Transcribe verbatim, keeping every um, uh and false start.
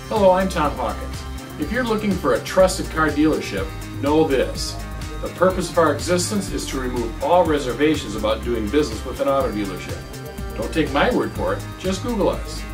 Hello, I'm Tom Hawkins. If you're looking for a trusted car dealership, know this. The purpose of our existence is to remove all reservations about doing business with an auto dealership. Don't take my word for it, just Google us.